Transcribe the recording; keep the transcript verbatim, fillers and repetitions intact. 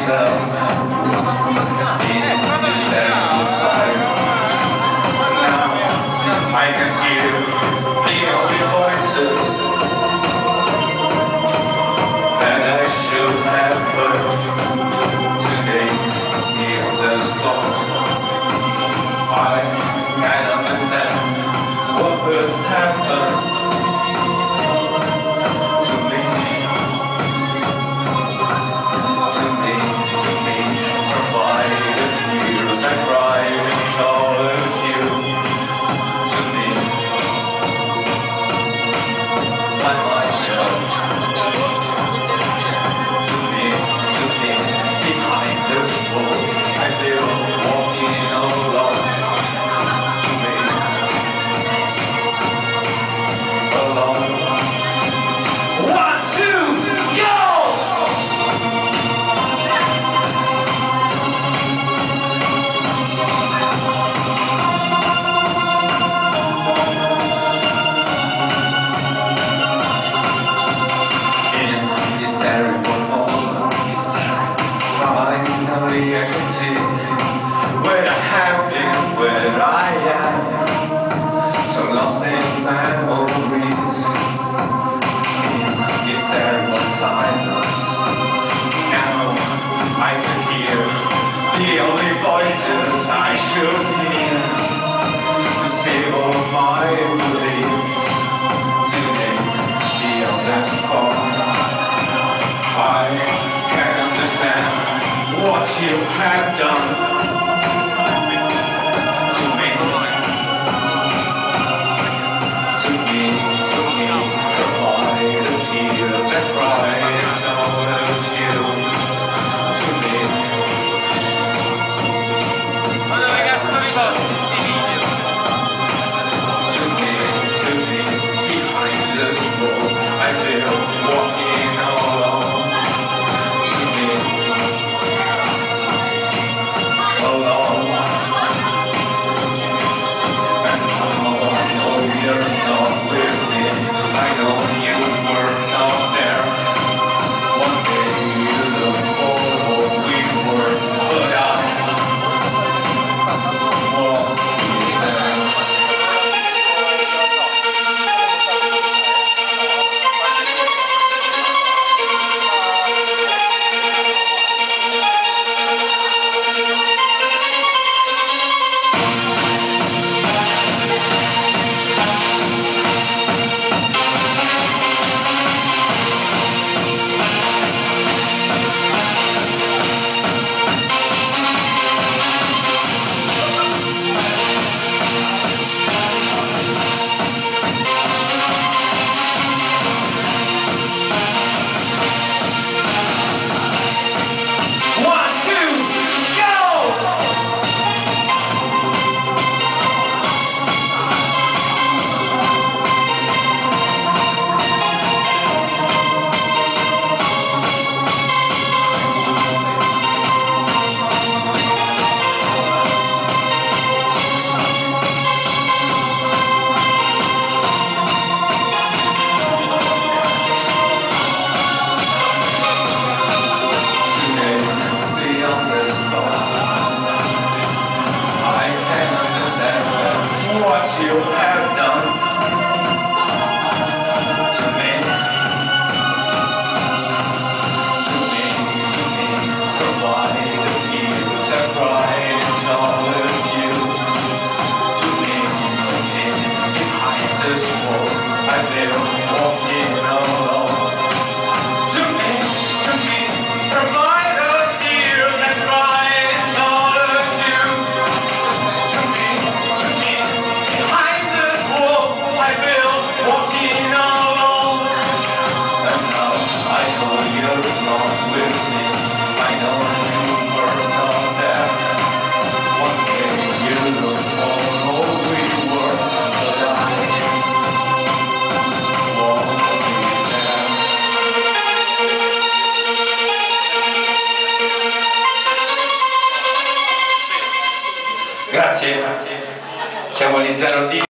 myself in this terrible silence. Now I can hear the only voices that I should have heard today in the storm. I can't understand what has happened to me, to me, to me. By the tears I cried in solitude, to me, by myself, to me, to me. Behind this wall I feel walking alone, to me, alone. One, two, go! Finally I can see where I have been, where I am, so lost in memories, in this terrible silence. Now I can hear the only voices I should hear to save all my beliefs, to make the honest call. I can't understand what you have done to me, to me, to me. Provide the tears that cry in solitude, to me. To me, to me. Behind this wall I feel walking alone, to me. Alone. And now I know you're not with me. I know you were not there. One day you look for what we were, but I won't be there. What you have done to me, to me, to me. Provide the tears that cry in solitude, to me, to me. Behind this wall I feel walking alone, to me, to me. Provide the tears that cry in solitude, to me, to me. I feel walking alone, and now I know you're not with me. I know you were not there. One day you look for all we were, but I won't be there. Grazie. Siamo all'interno di